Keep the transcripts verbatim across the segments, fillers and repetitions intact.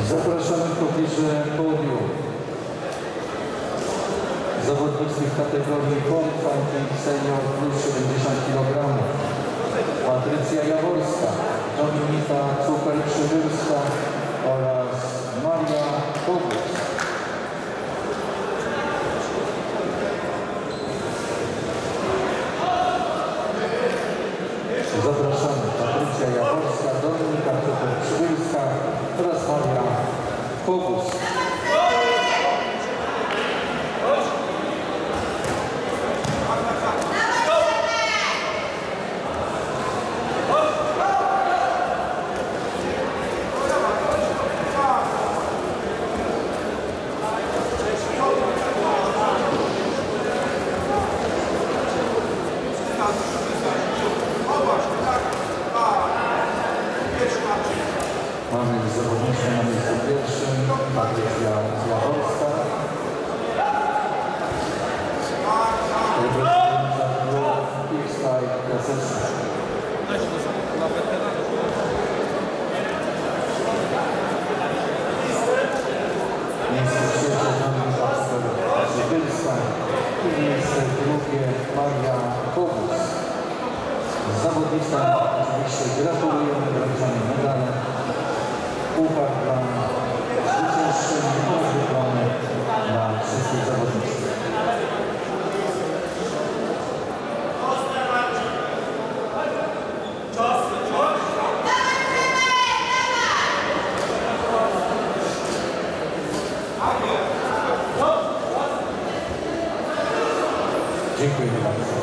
Zapraszamy w pobliże podium zawodnicy w kategorii Fighting Senior plus siedemdziesiąt kilogramów. Patrycja Jaworska, Dominika Cuper-Przybylska oraz Maria Kobus. Zapraszamy Patrycja Jaworska, Dominika Cuper-Przybylska oraz Maria Kobus. Mamy zawodniczkę na miejscu pierwszym, Patrycja Jaworska. Reprezentująca blok X-Fight klasyczny. Miejsce trzecie Dominika Cuper-Przybylska i miejsce drugie Maria Kobus. Zawodnictwa oczywiście gratulujemy, wręczamy medale. Puchar dla zwyciężczyń rozgrywany dla wszystkich zawodników. Dziękuję bardzo.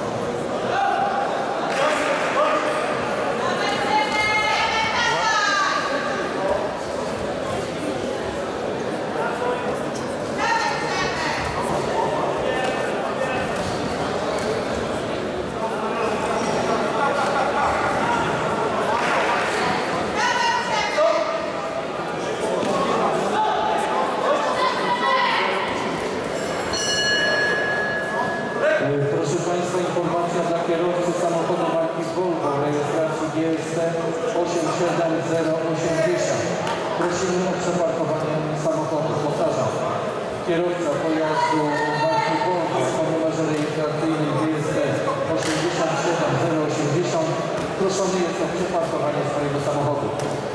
Proszę Państwa, informacja dla kierowcy samochodu marki Volvo rejestracji G S T osiem siedem zero osiemdziesiąt. Prosimy o przeparkowanie samochodu. Powtarzam, kierowca pojazdu marki Volvo o numerze rejestracyjnym G S T osiem siedem zero osiemdziesiąt proszony jest o przeparkowanie swojego samochodu.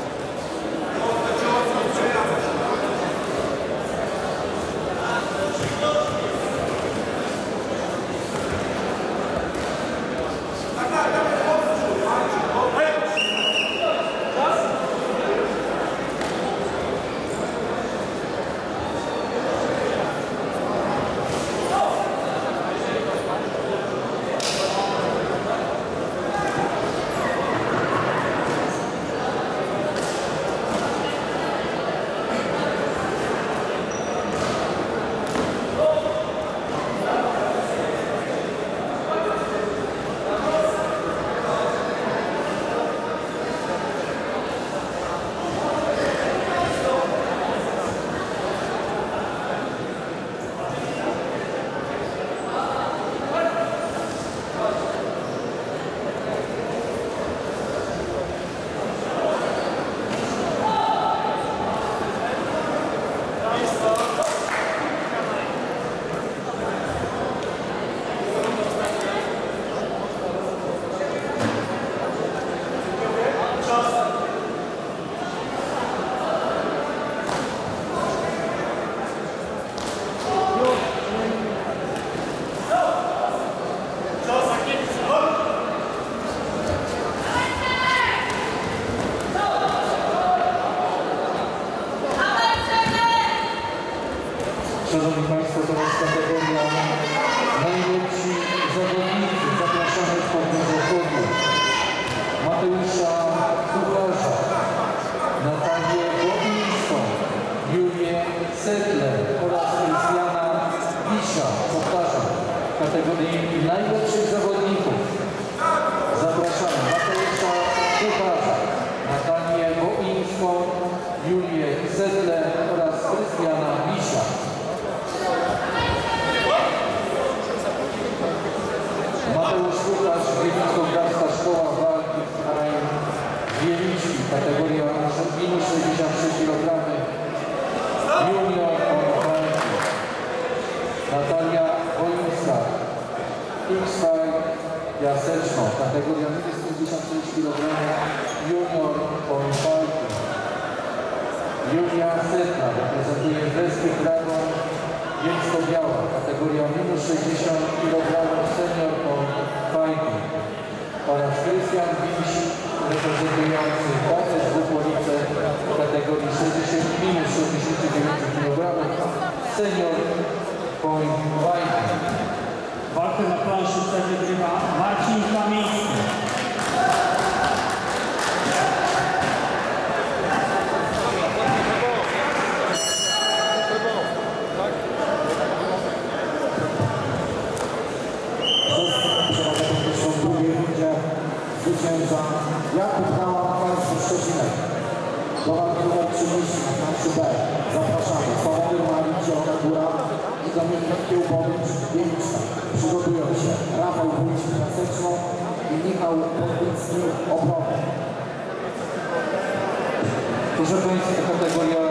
Szanowni Państwo, to jest kategoria najlepsi zawodnicy. Zapraszamy w pobliże podium Mateusza Kucharza, Natalię Bobińską, Julię Sedler oraz Krystiana Wisza. Powtarzam, w kategorii najlepszych zawodników. Zapraszamy Mateusza Kucharza, Natalię Bobińską, Julię Sedler oraz Krystiana Wisza. Mateusz Kucharz, Wieliczko-Garska Szkoła Walki Wieliczki, kategoria minus sześćdziesiąt trzy kilogramy, junior walki. Natalia Wojnicka, X-Fight Jaseczno, kategoria minus pięćdziesiąt pięć kilogramów, junior walki. Julia Setna reprezentuje Beskid Dragon, Bielsko-Biała, kategoria minus sześćdziesiąt kilogramów, senior fighting. Oraz Krystian Wiś, reprezentujący K S W Police, kategorii sześćdziesiąt minus sześćdziesiąt dziewięć kilogramów, senior point fighting. Walkę na planszy wygrywa Marcin Kamiński. Zwycięża Jakub Nałam, Państwo Szczecinek. Do walki numer trzydzieści na planszy B. Zapraszamy Sławomir Malicie, Góra i Dominik Kiełbowicz, Wieliczna. Przygotują się Rafał Wójcik Jaseczną i Michał Podbicki, Obrowy. Proszę Państwa, kategoria